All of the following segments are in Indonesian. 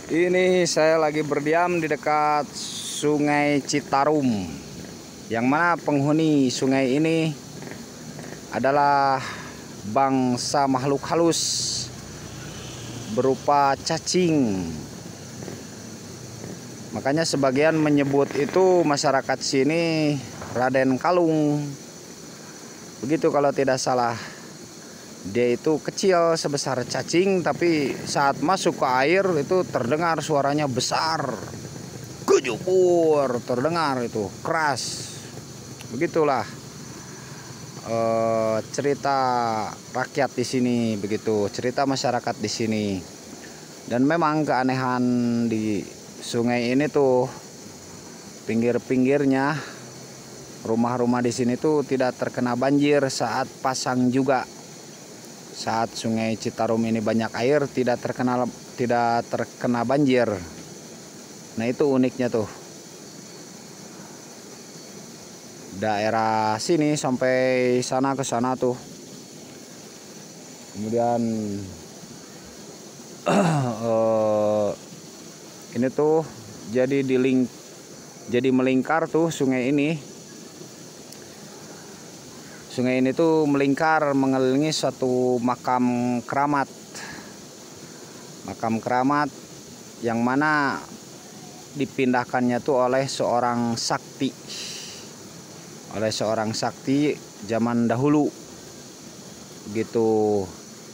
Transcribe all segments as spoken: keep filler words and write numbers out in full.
Ini saya lagi berdiam di dekat Sungai Citarum, yang mana penghuni sungai ini adalah bangsa makhluk halus berupa cacing. Makanya sebagian menyebut itu masyarakat sini Raden Kalung. Begitu kalau tidak salah. Dia itu kecil sebesar cacing, tapi saat masuk ke air itu terdengar suaranya besar, gejubur, terdengar itu keras. Begitulah e, cerita rakyat di sini, begitu cerita masyarakat di sini. Dan memang keanehan di sungai ini tuh, pinggir-pinggirnya rumah-rumah di sini tuh tidak terkena banjir saat pasang juga. Saat Sungai Citarum ini banyak air, tidak terkena tidak terkena banjir. Nah, itu uniknya tuh. Daerah sini sampai sana ke sana tuh. Kemudian uh, ini tuh jadi diling jadi melingkar tuh sungai ini. Sungai ini tuh melingkar mengelilingi suatu makam keramat. Makam keramat yang mana dipindahkannya tuh oleh seorang sakti. Oleh seorang sakti zaman dahulu. Gitu.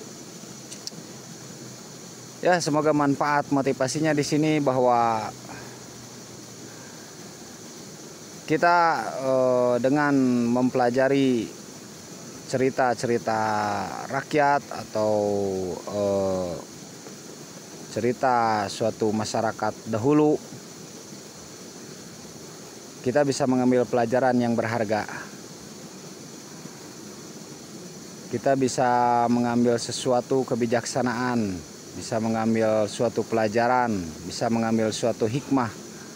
Ya, semoga manfaat motivasinya di sini bahwa kita eh, dengan mempelajari cerita-cerita rakyat atau eh, cerita suatu masyarakat dahulu, kita bisa mengambil pelajaran yang berharga. Kita bisa mengambil sesuatu kebijaksanaan, bisa mengambil suatu pelajaran, bisa mengambil suatu hikmah.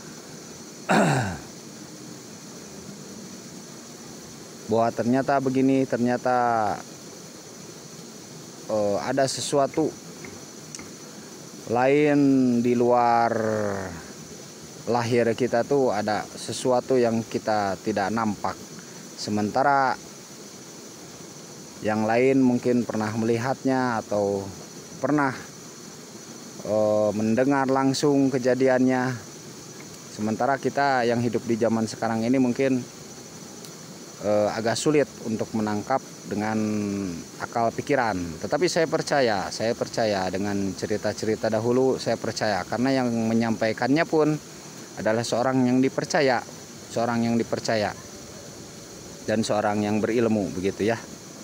Bahwa ternyata begini, ternyata uh, ada sesuatu lain di luar lahir kita tuh, ada sesuatu yang kita tidak nampak. Sementara yang lain mungkin pernah melihatnya atau pernah uh, mendengar langsung kejadiannya. Sementara kita yang hidup di zaman sekarang ini mungkin Eh, agak sulit untuk menangkap dengan akal pikiran. Tetapi saya percaya, saya percaya dengan cerita-cerita dahulu, saya percaya karena yang menyampaikannya pun adalah seorang yang dipercaya, seorang yang dipercaya dan seorang yang berilmu, begitu ya.